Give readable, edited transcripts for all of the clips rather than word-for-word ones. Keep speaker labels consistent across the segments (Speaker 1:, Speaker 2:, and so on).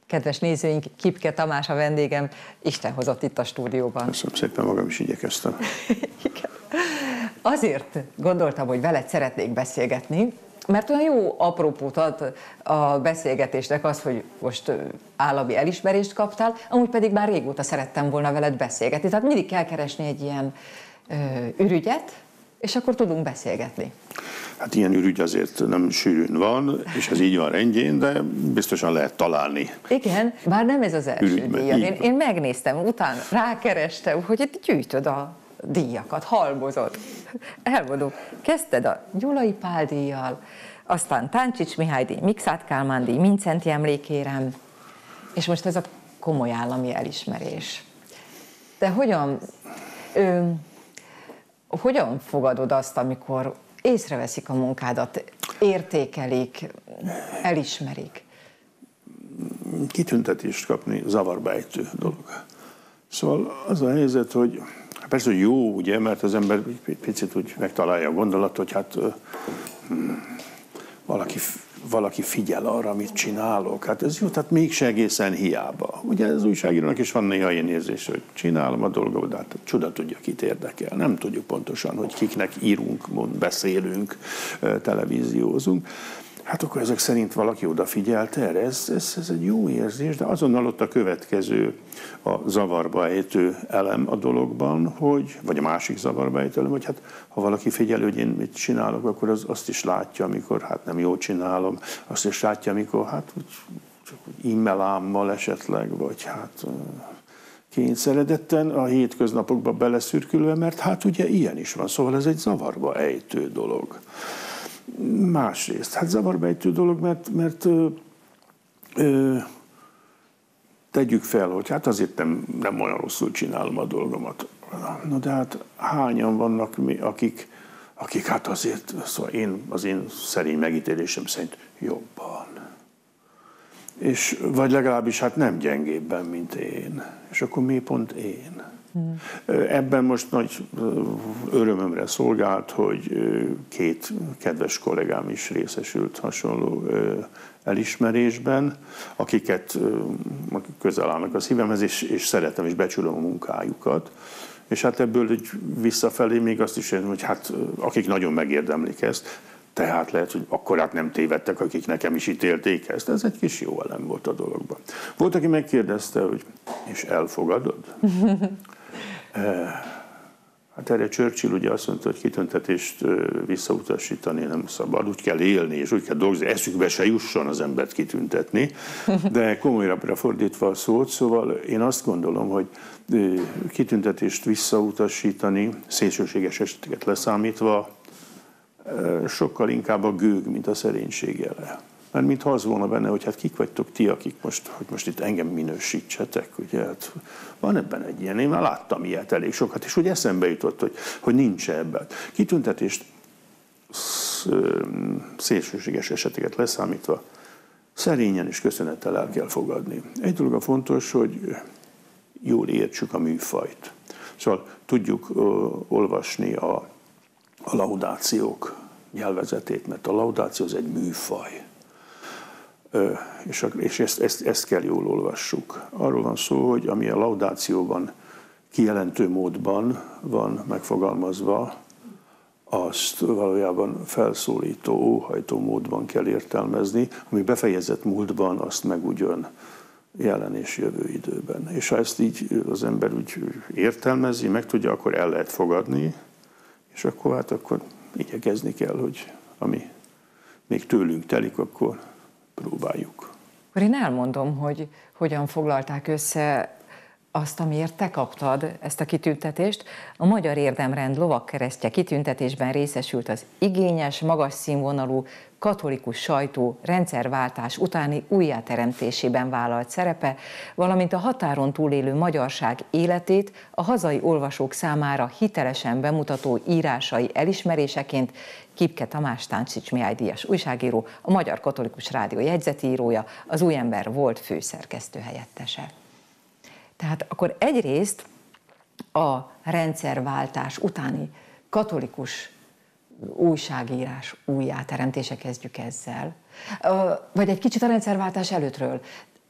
Speaker 1: Kedves nézőink, Kipke Tamás a vendégem, Isten hozott itt a stúdióban.
Speaker 2: Köszönöm szépen, magam is igyekeztem.
Speaker 1: Igen. Azért gondoltam, hogy veled szeretnék beszélgetni, mert olyan jó apropót ad a beszélgetésnek az, hogy most állami elismerést kaptál, amúgy pedig már régóta szerettem volna veled beszélgetni. Tehát mindig kell keresni egy ilyen ürügyet, és akkor tudunk beszélgetni.
Speaker 2: Hát ilyen ürügy azért nem sűrűn van, és ez így van rendjén, de biztosan lehet találni.
Speaker 1: Igen, bár nem ez az első díjad. Én megnéztem, utána rákerestem, hogy itt gyűjtöd a díjakat, halmozod. Elmondom, kezdted a Gyulai Pál díjjal, aztán Táncsics Mihály díj, Mikszáth Kálmán díj, Mindszenty emlékérem, és most ez a komoly állami elismerés. De hogyan fogadod azt, amikor észreveszik a munkádat, értékelik, elismerik?
Speaker 2: Kitüntetést kapni zavarba ejtő dolog. Szóval az a helyzet, hogy persze, hogy jó, ugye, mert az ember picit úgy megtalálja a gondolatot, hogy hát valaki figyel arra, amit csinálok. Hát ez jó, tehát mégse egészen hiába. Ugye az újságírónak is van néha ilyen érzés, hogy csinálom a dolgot, de hát csuda tudja, kit érdekel. Nem tudjuk pontosan, hogy kiknek írunk, beszélünk, televíziózunk. Hát akkor ezek szerint valaki odafigyelt erre. Ez egy jó érzés, de azonnal ott a következő a zavarba ejtő elem a dologban, vagy a másik zavarba ejtő elem, hogy hát ha valaki figyel, hogy én mit csinálok, akkor azt is látja, amikor hát nem jól csinálom, azt is látja, amikor hát csak immelámmal esetleg, vagy hát kényszeredetten a hétköznapokba beleszürkülve, mert hát ugye ilyen is van, szóval ez egy zavarba ejtő dolog. Másrészt, hát zavarbejtő dolog, mert tegyük fel, hogy hát azért nem olyan rosszul csinálom a dolgomat. Na de hát hányan vannak, akik hát azért, szóval az én szerény megítélésem szerint jobban. És vagy legalábbis hát nem gyengébben, mint én. És akkor mi pont én? Ebben most nagy örömömre szolgált, hogy két kedves kollégám is részesült hasonló elismerésben, akiket közel állnak a szívemhez, és szeretem és becsülöm a munkájukat. És hát ebből így visszafelé még azt is értem, hogy hát akik nagyon megérdemlik ezt, tehát lehet, hogy akkor hát nem tévedtek, akik nekem is ítélték ezt. Ez egy kis jó elem volt a dologban. Volt, aki megkérdezte, hogy és elfogadod? Hát erre Churchill ugye azt mondta, hogy kitüntetést visszautasítani nem szabad, úgy kell élni, és úgy kell dolgozni, eszükbe se jusson az embert kitüntetni, de komolyra fordítva a szót, szóval én azt gondolom, hogy kitüntetést visszautasítani, szélsőséges eseteket leszámítva, sokkal inkább a gőg, mint a szerénység jele. Mert mintha az volna benne, hogy hát kik vagytok ti, akik most itt engem minősítsetek, ugye, hát van ebben egy ilyen, én már láttam ilyet elég sokat, és úgy eszembe jutott, hogy nincs ebben. Kitüntetést szélsőséges eseteket leszámítva szerényen és köszönettel el kell fogadni. Egy dolog a fontos, hogy jól értsük a műfajt. Szóval tudjuk olvasni a laudációk nyelvezetét, mert a laudáció az egy műfaj. És ezt kell jól olvassuk. Arról van szó, hogy ami a laudációban kijelentő módban van megfogalmazva, azt valójában felszólító, óhajtó módban kell értelmezni, ami befejezett múltban, azt meg ugyan jelen és jövő időben. És ha ezt így az ember úgy értelmezi, meg tudja, akkor el lehet fogadni, és akkor igyekezni kell, hogy ami még tőlünk telik, akkor próbáljuk.
Speaker 1: Akkor én elmondom, hogy hogyan foglalták össze azt, amiért te kaptad ezt a kitüntetést. A Magyar Érdemrend lovagkeresztje kitüntetésben részesült az igényes, magas színvonalú katolikus sajtó rendszerváltás utáni újjáteremtésében vállalt szerepe, valamint a határon túlélő magyarság életét a hazai olvasók számára hitelesen bemutató írásai elismeréseként Kipke Tamás Táncsics Mihály díjas újságíró, a Magyar Katolikus Rádió jegyzetírója, az Új Ember volt főszerkesztő helyettese. Tehát akkor egyrészt a rendszerváltás utáni katolikus újságírás újjáteremtése, kezdjük ezzel. Vagy egy kicsit a rendszerváltás előttről.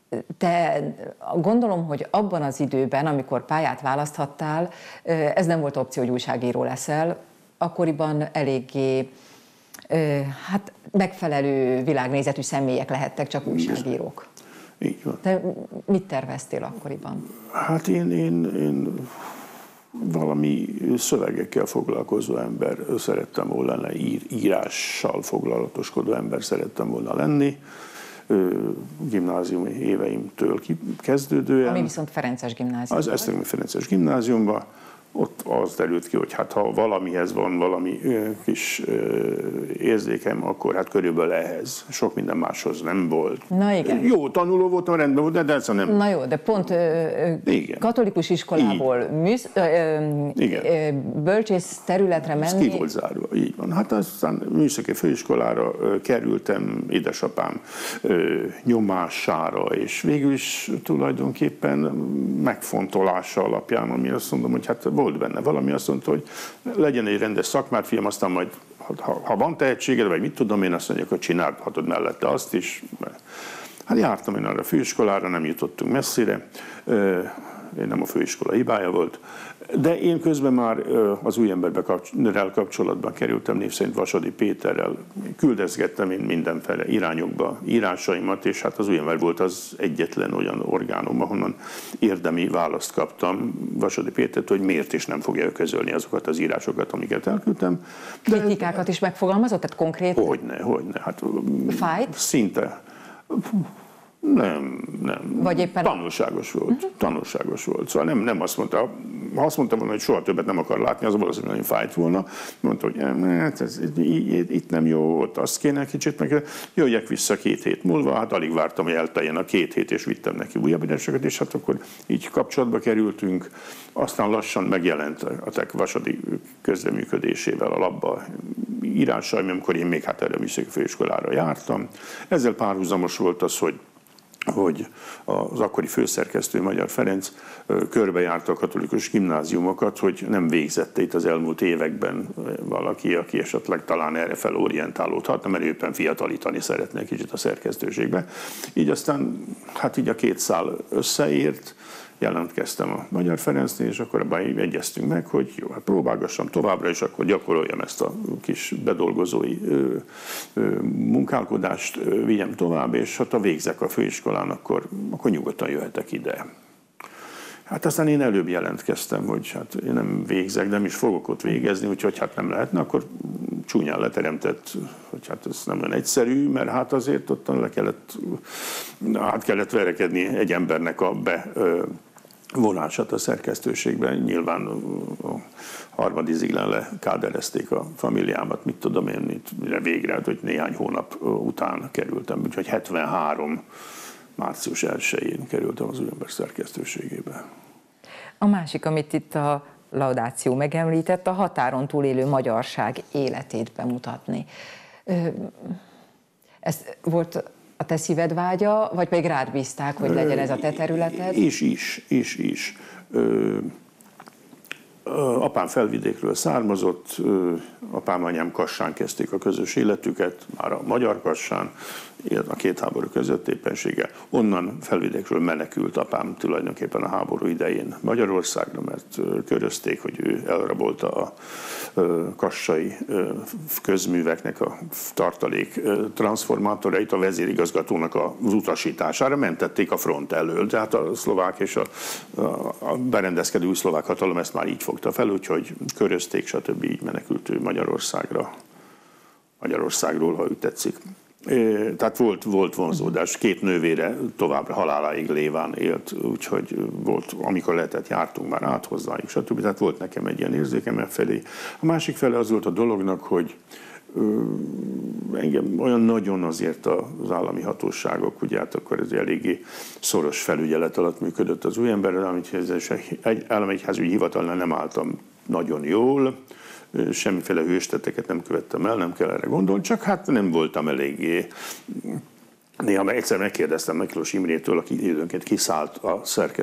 Speaker 1: te gondolom, hogy abban az időben, amikor pályát választhattál, ez nem volt opció, hogy újságíró leszel, akkoriban eléggé hát megfelelő világnézetű személyek lehettek csak újságírók.
Speaker 2: Így van.
Speaker 1: Te mit terveztél akkoriban?
Speaker 2: Hát én valami szövegekkel foglalkozó ember szerettem volna lenni, írással foglalatoskodó ember szerettem volna lenni, gimnáziumi éveimtől kezdődően.
Speaker 1: Ami viszont Ferences gimnázium.
Speaker 2: Az Esztergomi Ferences gimnáziumban. Ott az derült ki, hogy hát ha valamihez van valami kis érzékem, akkor hát körülbelül ehhez. Sok minden máshoz nem volt.
Speaker 1: Na igen.
Speaker 2: Jó tanuló voltam, rendben volt, de ez nem.
Speaker 1: Na jó, de pont katolikus iskolából bölcsész területre menni.
Speaker 2: Ez ki volt zárva, így van. Hát aztán műszaki főiskolára kerültem édesapám nyomására, és végül is tulajdonképpen megfontolása alapján, ami azt mondom, hogy hát volt benne valami, azt mondta, hogy legyen egy rendes szakmárfiam, aztán majd, ha van tehetséged, vagy mit tudom én, azt mondják, hogy csinálhatod mellette azt is. Hát jártam én arra a főiskolára, nem jutottunk messzire, én nem a főiskola hibája volt, de én közben már az új emberrel kapcsolatban kerültem, név szerint Vasadi Péterrel, küldezgettem én mindenfele irányokba írásaimat, és hát az új ember volt az egyetlen olyan orgánum, ahonnan érdemi választ kaptam Vasadi Pétert, hogy miért is nem fogja közölni azokat az írásokat, amiket elküldtem.
Speaker 1: Kritikákat is megfogalmazott, tehát konkrét?
Speaker 2: Hogyne. Hát
Speaker 1: fájt?
Speaker 2: Szinte. Nem.
Speaker 1: Vagy éppen
Speaker 2: tanulságos volt. Tanulságos volt. Szóval nem azt mondta, ha azt mondta volna, hogy soha többet nem akar látni, az valószínűleg nagyon fájt volna. Mondta, hogy hát ez itt nem jó, ott azt kéne kicsit, meg jöjjek vissza 2 hét múlva. Hát alig vártam, hogy elteljen a 2 hét, és vittem neki újabb írásokat, és hát akkor így kapcsolatba kerültünk. Aztán lassan megjelent a TEK Vasadi közreműködésével a labba írásaim, amikor én még hát erre a műszaki főiskolára jártam. Ezzel párhuzamos volt az, hogy az akkori főszerkesztő Magyar Ferenc körbejárta a katolikus gimnáziumokat, hogy nem végzette itt az elmúlt években valaki, aki esetleg talán erre felorientálódhatna, mert éppen fiatalítani szeretne kicsit a szerkesztőségbe. Így aztán hát így a 2 szál összeért, jelentkeztem a Magyar Ferencnél, és akkor abban egyeztünk meg, hogy jó, hát próbálgassam továbbra, és akkor gyakoroljam ezt a kis bedolgozói munkálkodást, vigyem tovább, és hát ha végzek a főiskolán, akkor nyugodtan jöhetek ide. Hát aztán én előbb jelentkeztem, hogy hát én nem végzek, nem is fogok ott végezni, úgyhogy hát nem lehetne, akkor csúnyán leteremtett, hogy hát ez nem olyan egyszerű, mert hát azért ott át kellett verekedni egy embernek a bevonását a szerkesztőségben. Nyilván a harmadiziglen lekáderezték a familiámat, mit tudom én, mire végre, hogy néhány hónap után kerültem, úgyhogy 73. március 1-én kerültem az új ember szerkesztőségébe.
Speaker 1: A másik, amit itt a laudáció megemlített, a határon túlélő magyarság életét bemutatni. Ez volt a te szíved vágya, vagy pedig rád bízták, hogy legyen ez a te területed?
Speaker 2: Is. Apám Felvidékről származott, apám, anyám Kassán kezdték a közös életüket, már a magyar Kassán, a 2 háború között éppenséggel. Onnan Felvidékről menekült apám tulajdonképpen a háború idején Magyarországra, mert körözték, hogy ő elrabolta a kassai közműveknek a tartalék transformátorait, a vezérigazgatónak az utasítására mentették a front elől. Tehát a szlovák és a berendezkedő új szlovák hatalom ezt már így fogta fel, úgyhogy körözték, stb. Így menekült ő Magyarországról, ha úgy tetszik. Tehát volt vonzódás. 2 nővére továbbra haláláig léván élt, úgyhogy volt, amikor lehetett, jártunk már át hozzájuk, stb. Tehát volt nekem egy ilyen érzékem felé. A másik fele az volt a dolognak, hogy engem olyan nagyon azért az állami hatóságok, ugye hát akkor ez eléggé szoros felügyelet alatt működött az új ember, államegyházügyi hivatalnál nem álltam nagyon jól, semmiféle hősteteket nem követtem el, nem kell erre gondolni, csak hát nem voltam eléggé Néha egyszer megkérdeztem Miklós Imrétől, aki időnként kiszállt a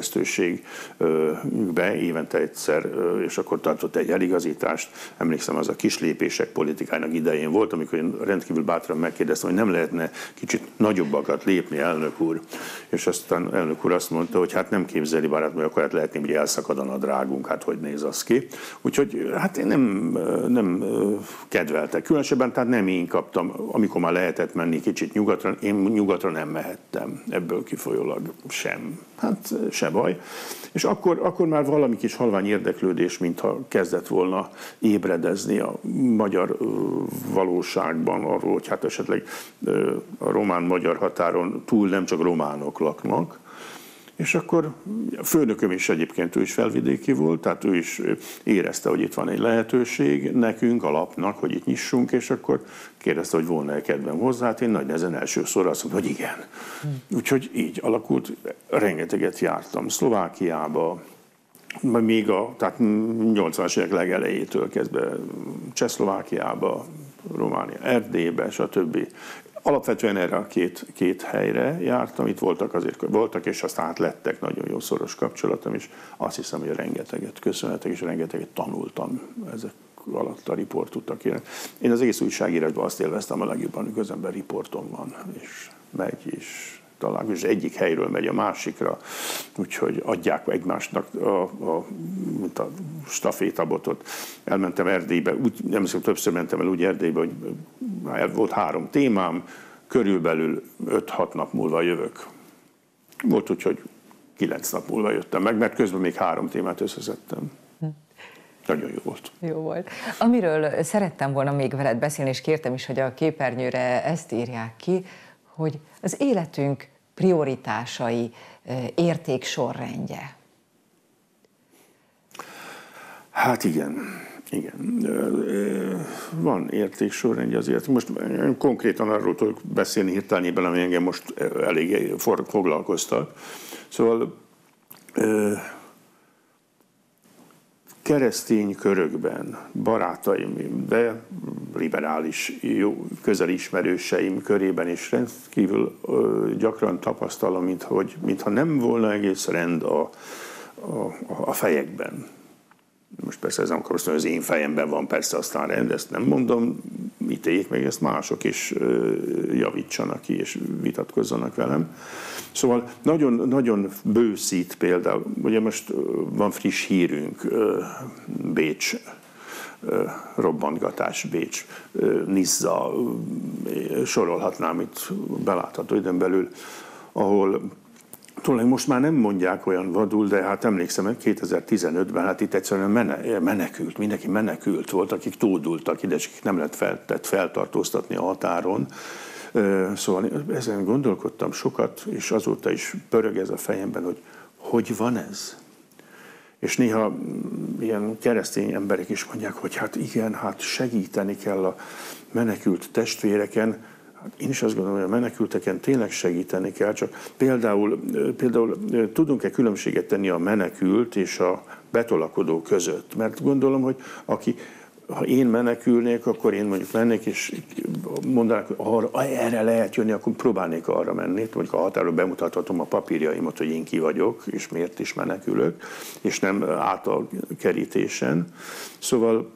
Speaker 2: szerkesztőségbe évente egyszer, és akkor tartott egy eligazítást. Emlékszem, az a kislépések politikának idején volt, amikor én rendkívül bátran megkérdeztem, hogy nem lehetne kicsit nagyobbakat lépni, elnök úr. És aztán elnök úr azt mondta, hogy hát nem képzeli barát, mert akkor hát lehetné, hogy elszakad a nadrágunk, hát hogy néz az ki. Úgyhogy hát én nem kedveltek. Különösebben tehát nem én kaptam, amikor már lehetett menni kicsit nyugatra, én nyugatra nem mehettem, ebből kifolyólag sem. Hát se baj. És akkor már valami kis halvány érdeklődés, mintha kezdett volna ébredezni a magyar valóságban arról, hogy hát esetleg a román-magyar határon túl nem csak románok laknak. És akkor a főnököm is egyébként, ő is felvidéki volt, tehát ő is érezte, hogy itt van egy lehetőség nekünk, a lapnak, hogy itt nyissunk, és akkor kérdezte, hogy volna-e kedvem hozzá, hát én nagy nehezen elsőszor azt mondtam, hogy igen. Úgyhogy így alakult, rengeteget jártam Szlovákiába, még tehát 80-as évek legelejétől kezdve Csehszlovákiába, Románia, Erdélybe, stb. Alapvetően erre a két helyre jártam, itt voltak, és aztán hát lettek nagyon jó szoros kapcsolatom, és azt hiszem, hogy rengeteget köszönhetek, és rengeteget tanultam ezek alatt a riportutakért. Én az egész újságírásban azt élveztem a legjobban, hogy közben riportom van, és megy, és találkozik, és egyik helyről megy a másikra, úgyhogy adják egymásnak mint a stafétabotot. Elmentem Erdélybe, nem hiszem, többször mentem el úgy Erdélybe, hogy volt 3 témám, körülbelül 5-6 nap múlva jövök. Volt úgy, hogy 9 nap múlva jöttem meg, mert közben még 3 témát összeszedtem. Nagyon jó volt.
Speaker 1: Jó volt. Amiről szerettem volna még veled beszélni, és kértem is, hogy a képernyőre ezt írják ki, hogy az életünk prioritásai, értéksorrendje.
Speaker 2: Hát igen. Van értéksorrendje azért. Most konkrétan arról tudok beszélni hirtelenében, ami engem most elég foglalkoztat. Szóval keresztény körökben, barátaim, de liberális, jó, közeli ismerőseim körében is rendkívül gyakran tapasztalom, mintha nem volna egész rend a fejekben. Most persze ez nem akar azt mondani, hogy az én fejemben van persze aztán rend, ezt nem mondom, ítéljék meg ezt mások is javítsanak ki és vitatkozzanak velem. Szóval nagyon, nagyon bőszít például, ugye most van friss hírünk, Bécs, robbantgatás, Bécs, Nizza, sorolhatnám itt belátható időn belül, ahol tulajdonképpen most már nem mondják olyan vadul, de hát emlékszem, 2015-ben hát itt egyszerűen menekült, mindenki menekült volt, akik tódultak ide, és akik nem lehetett feltartóztatni a határon. Szóval ezen gondolkodtam sokat, és azóta is pörög ez a fejemben, hogy van ez? És néha ilyen keresztény emberek is mondják, hogy hát igen, hát segíteni kell a menekült testvéreken. Én is azt gondolom, hogy a menekülteken tényleg segíteni kell, csak például tudunk-e különbséget tenni a menekült és a betolakodó között? Mert gondolom, hogy ha én menekülnék, akkor én mondjuk mennék, és mondanák, hogy erre lehet jönni, akkor próbálnék arra menni. Mondjuk a határon bemutathatom a papírjaimat, hogy én ki vagyok, és miért is menekülök, és nem át a kerítésen. Szóval...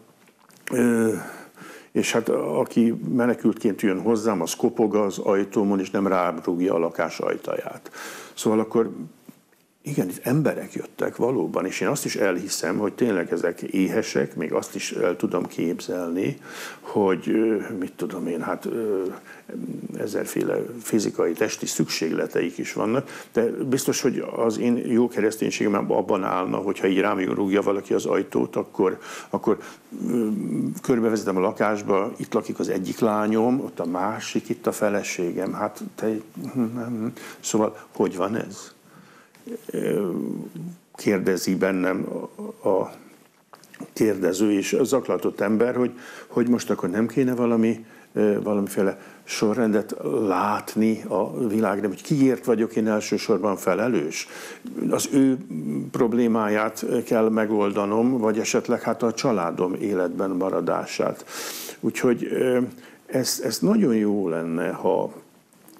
Speaker 2: és hát aki menekültként jön hozzám, az kopog az ajtómon, és nem rárúgja a lakás ajtaját. Szóval akkor igen, itt emberek jöttek valóban, és én azt is elhiszem, hogy tényleg ezek éhesek, még azt is el tudom képzelni, hogy mit tudom én, hát ezerféle fizikai, testi szükségleteik is vannak, de biztos, hogy az én jó kereszténységem abban állna, hogyha így rám rúgja valaki az ajtót, akkor körbevezetem a lakásba, itt lakik az egyik lányom, ott a másik, itt a feleségem, hát szóval hogy van ez? Kérdezi bennem a kérdező és a zaklatott ember, hogy most akkor nem kéne valamiféle sorrendet látni a világban, hogy kiért vagyok én elsősorban felelős. Az ő problémáját kell megoldanom, vagy esetleg hát a családom életben maradását. Úgyhogy ez nagyon jó lenne, ha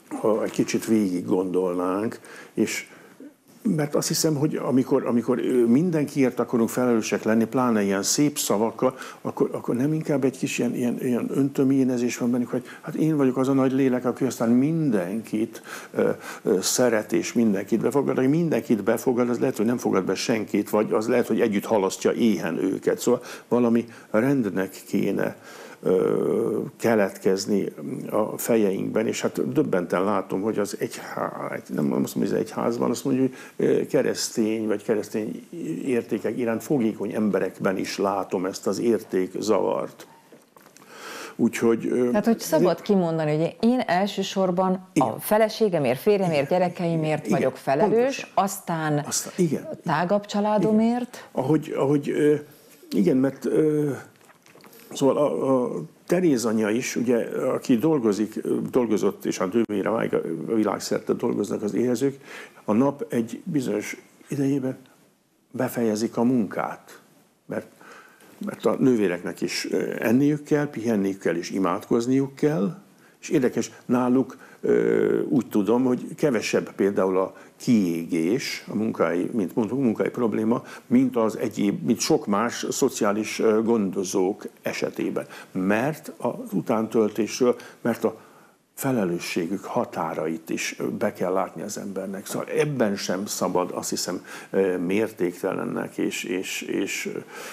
Speaker 2: ha egy kicsit végig gondolnánk, és mert azt hiszem, hogy amikor mindenkiért akarunk felelősek lenni, pláne ilyen szép szavakkal, akkor nem inkább egy kis ilyen öntöményezés van bennük, hogy hát én vagyok az a nagy lélek, aki aztán mindenkit szeret és mindenkit befogad, aki mindenkit befogad, az lehet, hogy nem fogad be senkit, vagy az lehet, hogy együtt halasztja éhen őket. Szóval valami rendnek kéne keletkezni a fejeinkben, és hát döbbenten látom, hogy az nem azt mondom, hogy az egyházban, azt mondja, hogy keresztény vagy keresztény értékek iránt fogékony emberekben is látom ezt az értékzavart. Úgyhogy...
Speaker 1: Tehát, hogy szabad kimondani, hogy én elsősorban igen. A feleségemért, férjemért, gyerekeimért igen. Vagyok felelős, pontosan. Aztán igen. Tágabb családomért.
Speaker 2: Igen. Igen, mert... Szóval a Teréz anyja is, ugye, aki dolgozott, és a nővére a világszerte dolgoznak az éhezők, a nap egy bizonyos idejében befejezik a munkát, mert a nővéreknek is enniük kell, pihenniük kell és imádkozniuk kell, és érdekes, náluk úgy tudom, hogy kevesebb például a kiégés, a munkai probléma, mint sok más szociális gondozók esetében. Mert az utántöltésről, mert a felelősségük határait is be kell látni az embernek. Szóval ebben sem szabad, azt hiszem, mértéktelennek, és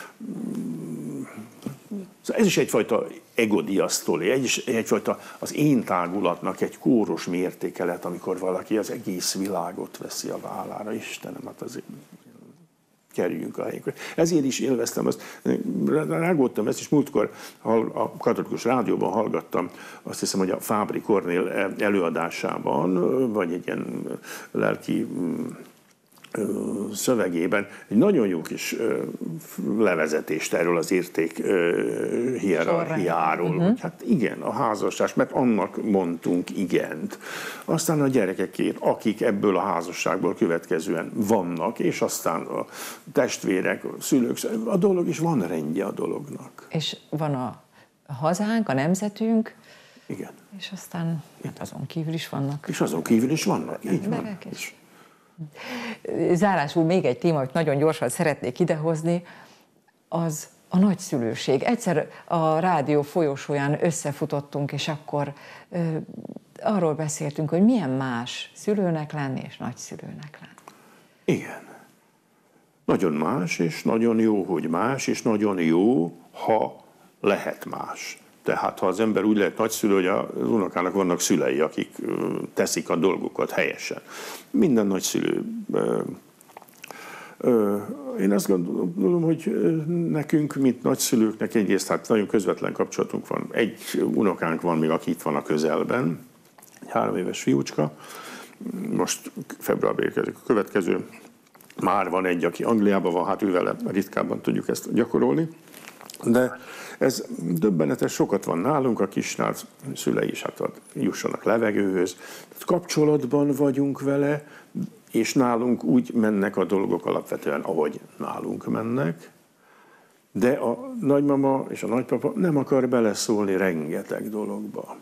Speaker 2: ez is egyfajta egodiasztoli, egyfajta az én tágulatnak egy kóros mértékelet, amikor valaki az egész világot veszi a vállára. Istenem, hát azért kerüljünk a helyünkre. Ezért is élveztem azt, rágódtam ezt, és múltkor a katolikus rádióban hallgattam, azt hiszem, hogy a Fábri Kornél előadásában, vagy egy ilyen lelki szövegében egy nagyon jó kis levezetést erről az érték hierarchiáról. Hát igen, a házasság, mert annak mondtunk igent. Aztán a gyerekekért, akik ebből a házasságból következően vannak, és aztán a testvérek, a szülők, a dolog, és van rendje a dolognak.
Speaker 1: És van a hazánk, a nemzetünk,
Speaker 2: igen.
Speaker 1: És aztán hát azon kívül is vannak.
Speaker 2: És azon kívül is vannak, így van.
Speaker 1: Zárásul még egy téma, amit nagyon gyorsan szeretnék idehozni, az a nagyszülőség. Egyszer a rádió folyosóján összefutottunk, és akkor arról beszéltünk, hogy milyen más szülőnek lenni és nagyszülőnek lenni.
Speaker 2: Igen. Nagyon más, és nagyon jó, hogy más, és nagyon jó, ha lehet más. Tehát ha az ember úgy lehet nagyszülő, hogy az unokának vannak szülei, akik teszik a dolgokat helyesen. Minden nagyszülő. Én azt gondolom, hogy nekünk, mint nagyszülőknek egyrészt hát nagyon közvetlen kapcsolatunk van. Egy unokánk van még, aki itt van a közelben, egy 3 éves fiúcska. Most februárban érkezik a következő. Már van egy, aki Angliában van, hát ővele ritkábban tudjuk ezt gyakorolni. De ez döbbenetes, sokat van nálunk, a kisnác szülei is hát jussanak levegőhöz. Tehát kapcsolatban vagyunk vele, és nálunk úgy mennek a dolgok alapvetően, ahogy nálunk mennek, de a nagymama és a nagypapa nem akar beleszólni rengeteg dologba.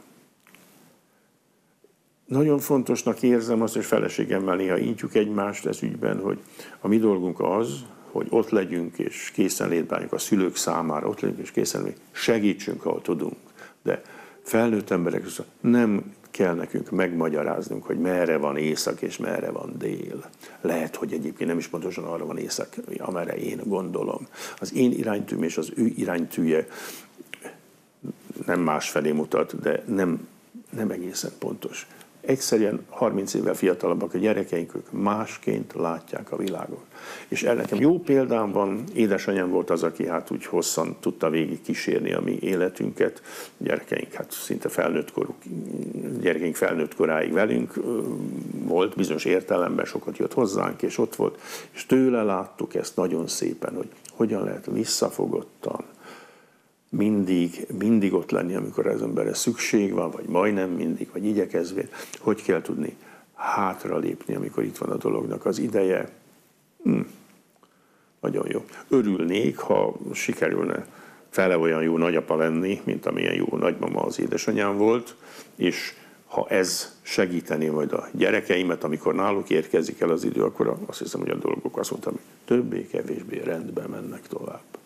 Speaker 2: Nagyon fontosnak érzem azt, hogy feleségemmel néha intjük egymást ez ügyben, hogy a mi dolgunk az, hogy ott legyünk és készenlétben vagyunk a szülők számára, ott legyünk és készenlétben, segítsünk, ahol tudunk. De felnőtt emberek nem kell nekünk megmagyaráznunk, hogy merre van észak és merre van dél. Lehet, hogy egyébként nem is pontosan arra van észak, amerre én gondolom. Az én iránytűm és az ő iránytűje nem másfelé mutat, de nem egészen pontos. Egyszerűen 30 évvel fiatalabbak a gyerekeink, ők másként látják a világot. És nekem jó példám van, édesanyám volt az, aki hát úgy hosszan tudta végig kísérni a mi életünket. Gyerekeink hát szinte gyerekeink felnőtt koráig velünk volt, bizonyos értelemben sokat jött hozzánk, és ott volt. És tőle láttuk ezt nagyon szépen, hogy hogyan lehet visszafogottan mindig ott lenni, amikor az emberre szükség van, vagy majdnem mindig, vagy igyekezvén, hogy kell tudni hátralépni, amikor itt van a dolognak az ideje. Nagyon jó. Örülnék, ha sikerülne fele olyan jó nagyapa lenni, mint amilyen jó nagymama az édesanyám volt, és ha ez segítené majd a gyerekeimet, amikor náluk érkezik el az idő, akkor azt hiszem, hogy a dolgok azt mondtam, hogy többé-kevésbé rendben mennek tovább.